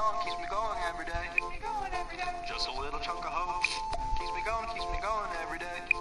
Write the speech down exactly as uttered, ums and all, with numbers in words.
going, keeps me going every day. Just a little chunk of hope keeps me going, keeps me going every day.